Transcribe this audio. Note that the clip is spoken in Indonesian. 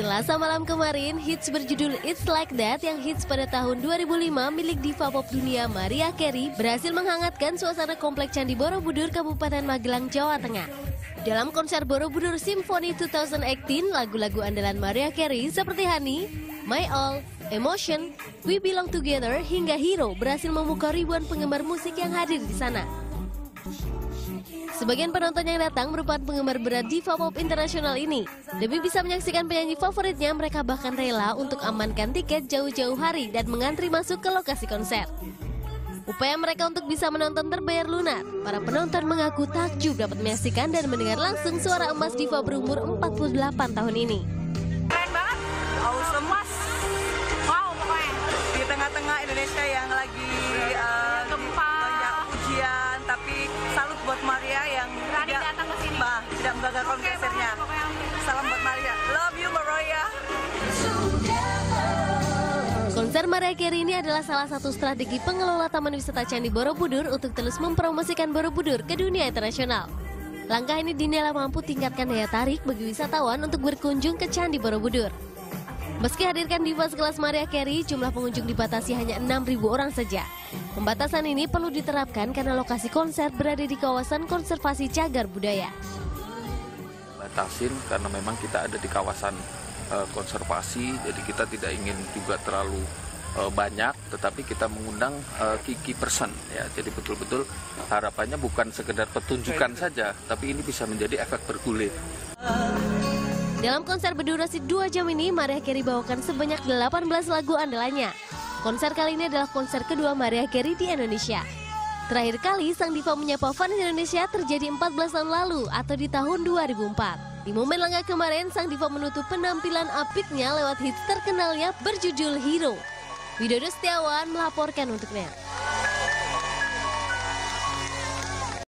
Selasa malam kemarin, hits berjudul It's Like That yang hits pada tahun 2005 milik diva pop dunia Mariah Carey berhasil menghangatkan suasana komplek Candi Borobudur, Kabupaten Magelang, Jawa Tengah. Dalam konser Borobudur Symphony 2018, lagu-lagu andalan Mariah Carey seperti Honey, My All, Emotion, We Belong Together, hingga Hero berhasil memukau ribuan penggemar musik yang hadir di sana. Sebagian penonton yang datang merupakan penggemar berat diva pop internasional ini. Demi bisa menyaksikan penyanyi favoritnya, mereka bahkan rela untuk amankan tiket jauh-jauh hari dan mengantri masuk ke lokasi konser. Upaya mereka untuk bisa menonton terbayar lunak. Para penonton mengaku takjub dapat menyaksikan dan mendengar langsung suara emas diva berumur 48 tahun ini. Keren banget, awesome mas. Wow, pokoknya di tengah-tengah Indonesia yang lagi gempa, banyak ujian, tapi salut buat Maria yang berani datang ke sini, tidak menggagalkan konsernya. Salam buat Maria, love you Mariah. Konser Mariah Carey ini adalah salah satu strategi pengelola Taman Wisata Candi Borobudur untuk terus mempromosikan Borobudur ke dunia internasional. Langkah ini dinilai mampu tingkatkan daya tarik bagi wisatawan untuk berkunjung ke Candi Borobudur. Meski hadirkan diva sekelas Mariah Carey, jumlah pengunjung dibatasi hanya 6.000 orang saja. Pembatasan ini perlu diterapkan karena lokasi konser berada di kawasan konservasi cagar budaya. Batasin karena memang kita ada di kawasan konservasi, jadi kita tidak ingin juga terlalu banyak, tetapi kita mengundang key person ya. Jadi betul-betul harapannya bukan sekedar pertunjukan saja, tapi ini bisa menjadi efek bergulir. Dalam konser berdurasi 2 jam ini, Mariah Carey bawakan sebanyak 18 lagu andalannya. Konser kali ini adalah konser kedua Mariah Carey di Indonesia. Terakhir kali sang diva menyapa fans Indonesia terjadi 14 tahun lalu atau di tahun 2004. Di momen lengah kemarin, sang diva menutup penampilan apiknya lewat hits terkenalnya berjudul Hero. Widodo Setiawan melaporkan untuk NET.